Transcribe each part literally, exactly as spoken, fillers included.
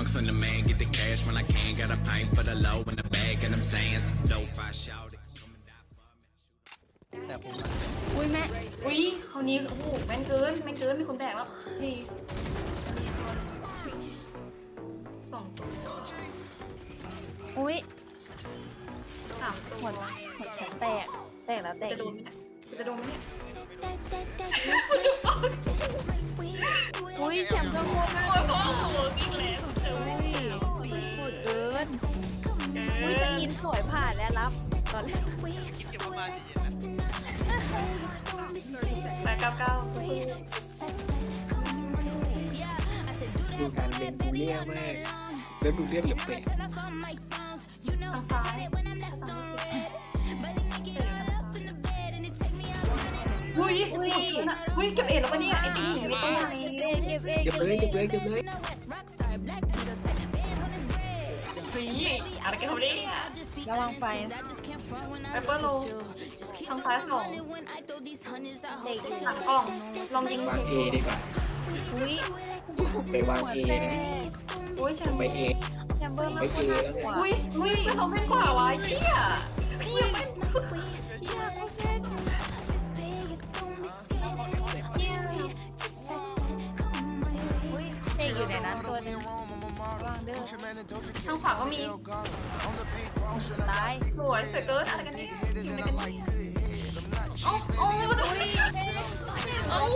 Focus on the man, get the cash when I can. Got a pint for the low in the bag, and I'm saying some dope. I shout it. แต่ผมอุ้ยแม่อุ้ยเขานี้โอ้โหแม่นเกินแม่นเกินมีคนแบกแล้วนี่มีตัวสองตัวอุ้ยสามตัวหัวหัวแขนแตกแตกแล้วแตกจะโดนไหมเนี่ยจะโดนไหมเนี่ยอุ้ยแชมป์ก็โง่มากโอ้ยพ่อโหกิ้งแล้วเจ้าอุ้ยโหดเกินอุ้ยจะกินสวยผ่านแล้วรับตอนแรกคิดเก็บประมาณนี้นะแปดเก้าเก้าดูการเล่นดูเลี่ยมากแล้วดูเลี่ยเหลือเปะทางซ้ายอุ้ยอุ้ยอุ้ยเก็บเอ็ดแล้วปะเนี่ยไอ้ติ๊งหนีไม่ต้องไหนเก็บเลยเก็บเลยเก็บเลยเฮ้ยอะไรกันเขาเนี่ยระวังไฟแอปเปิลโลทางซ้ายสองหลังกล่องลองยิงวางเอดีกว่าอุ้ยไปวางเอนะอุ้ยแชมเบอร์ไปเอแชมเบอร์มันไปเอแล้วเนี่ยอุ้ยอุ้ยมันทำให้กว่าวะเชี่ยพี่ยังไม่เชี่ยโอเคเด็กอยู่ในนั้นตัวนึงทางขวาก็มีตายสวยสวยเกินอะไรกันเนี่ยยิงอะไรกันเนี่ยโอ้โอ้ตัวนี้โอ้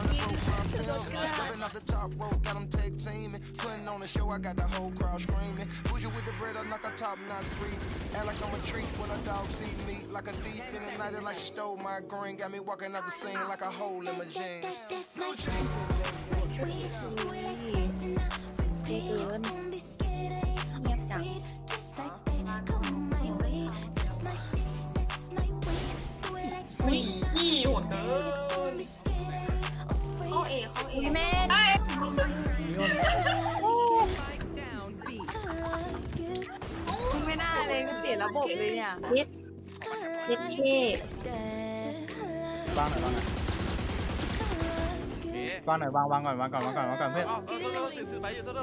เกินเงียบจังวิ่งยี่หัวเกินเข้าเอเข้าเอแม่ได้ไม่น่าเลยเสียระบบเลยเนี่ยเย็ดเย็ดเท่วางหน่อยวางหน่อยวางหน่อยวางวางก่อนวางก่อนวางก่อนวางก่อนเพื่อนถือไปอยู่ตัว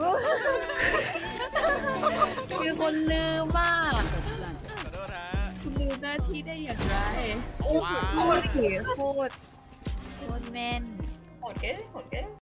คือคนลืมมากคุณลืมหน้าที่ได้อย่างไรโอ้โหโคตรโคตรโคตรแมนโหดเก๋โหดเก๋